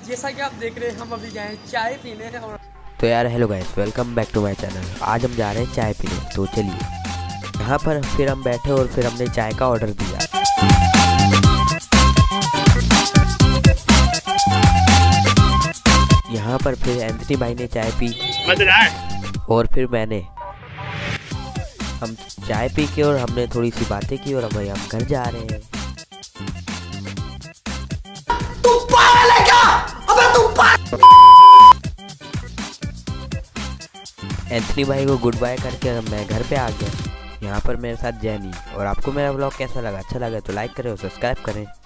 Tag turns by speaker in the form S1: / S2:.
S1: जैसा कि आप देख रहे हैं हम अभी गए चाय पीने और
S2: तो यार hello guys, welcome back to my channel. आज हम जा रहे हैं चाय पीने, तो चलिए। यहाँ पर फिर हम बैठे और फिर हमने चाय का ऑर्डर दिया। यहाँ पर फिर एंथनी भाई ने चाय पी और फिर मैंने। हम चाय पी के और हमने थोड़ी सी बातें की और हम घर जा रहे हैं। एंथनी भाई को गुड बाय करके मैं घर पे आ गया। यहाँ पर मेरे साथ जैनी। और आपको मेरा ब्लॉग कैसा लगा? अच्छा लगा तो लाइक करें और सब्सक्राइब करें।